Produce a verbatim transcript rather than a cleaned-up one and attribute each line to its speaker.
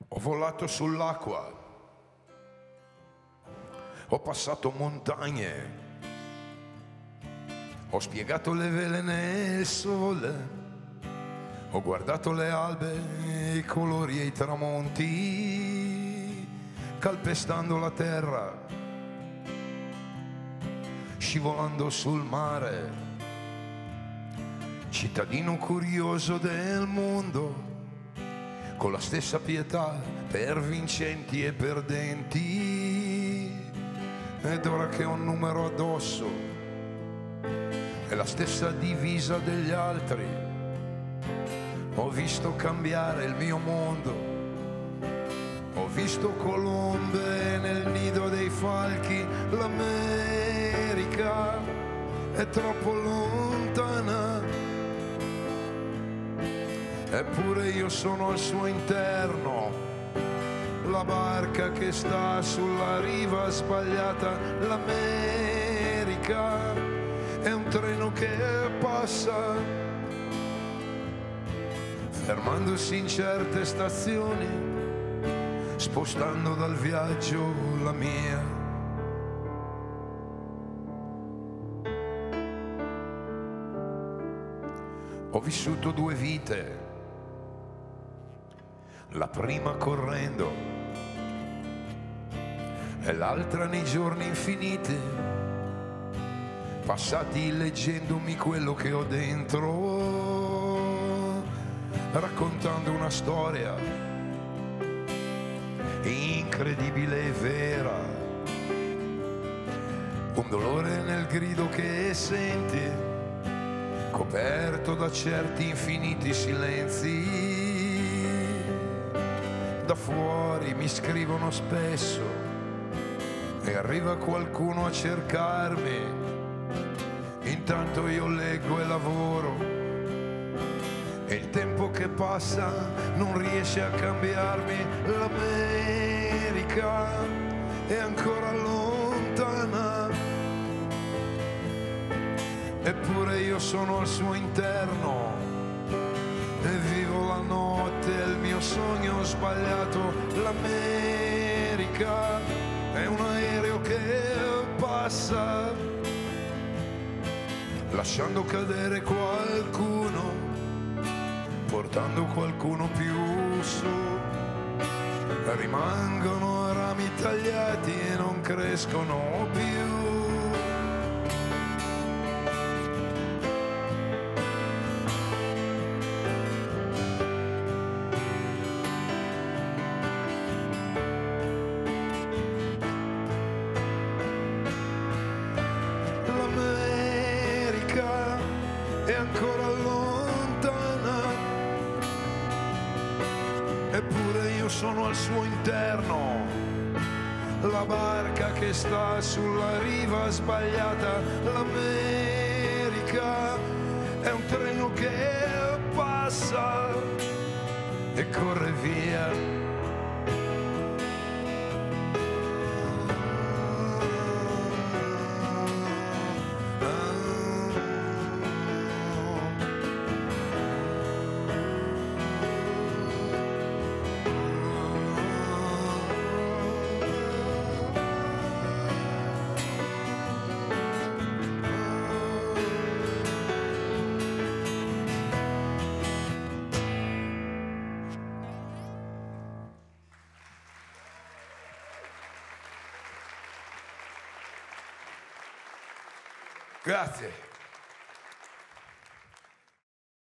Speaker 1: Ho volato sull'acqua, ho passato montagne, ho spiegato le vele nel sole, ho guardato le albe, i colori e i tramonti, calpestando la terra, scivolando sul mare, cittadino curioso del mondo, con la stessa pietà per vincenti e perdenti. Ed ora che ho un numero addosso e la stessa divisa degli altri, ho visto cambiare il mio mondo, ho visto colombe nel nido dei falchi. L'America è troppo lontana, eppure io sono al suo interno, la barca che sta sulla riva sbagliata. L'America è un treno che passa, fermandosi in certe stazioni, spostando dal viaggio la mia. Ho vissuto due vite, la prima correndo e l'altra nei giorni infiniti, passati leggendomi quello che ho dentro, raccontando una storia incredibile e vera, un dolore nel grido che senti, coperto da certi infiniti silenzi. Da fuori mi scrivono spesso e arriva qualcuno a cercarmi, intanto io leggo e lavoro, e il tempo che passa non riesce a cambiarmi. L'America è ancora lontana, eppure io sono al suo interno e vivo la notte, il mio sogno sbagliato. L'America è un aereo che passa, lasciando cadere qualcuno, portando qualcuno più su. Rimangono rami tagliati e non crescono più. È ancora lontana, eppure io sono al suo interno, la barca che sta sulla riva sbagliata. L'America è un treno che passa e corre via. Grazie.